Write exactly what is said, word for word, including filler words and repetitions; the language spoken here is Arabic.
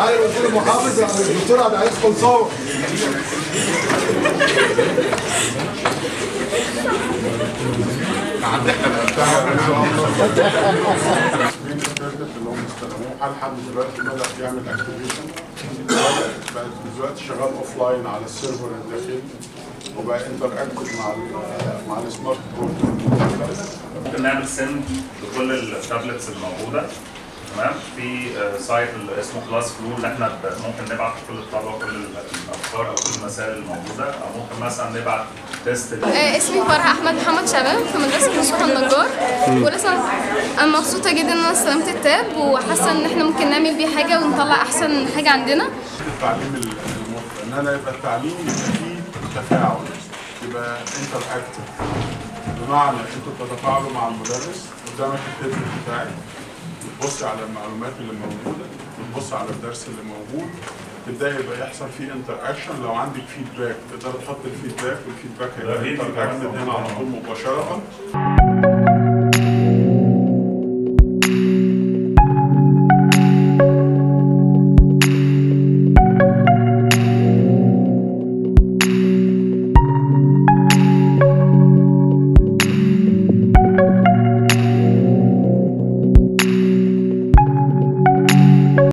تعالى الوزير المحافظ الدكتور عبد العزيز قنصاوي. اللي هم استخدموه هل لحد دلوقتي بدأ يعمل اكتيفيشن، بقى دلوقتي شغال اوف لاين على السيرفر الداخلي وبقى انتر اكتف مع ال مع السمارت بورد. ممكن نعمل سند لكل التابلتس الموجوده، تمام؟ في سايت اللي اسمه كلاس فلو اللي احنا ممكن نبعت كل الطلبه كل الافكار او كل المسائل الموجوده، او ممكن مثلا نبعت تيست. اسمي فرح احمد محمد شباب في مدرسه مصطفى النجار، ولسه انا مبسوطه جدا ان انا استلمت التاب وحاسه ان احنا ممكن نعمل بيه حاجه ونطلع احسن حاجه عندنا. التعليم المفرط ان انا يبقى التعليم يبقى فيه تفاعل، يبقى انتر اكتف، بمعنى انتوا بتتفاعلوا مع المدرس قدامك التابلت بتاعك، بتبص على المعلومات اللي موجوده، بتبص على الدرس اللي موجود، تبداي يبقى يحصل فيه انتر اكشن. لو عندك فيدباك تقدر تحط الفيدباك، والفيدباك هيبقى انتر اكتف هنا على طول مباشره.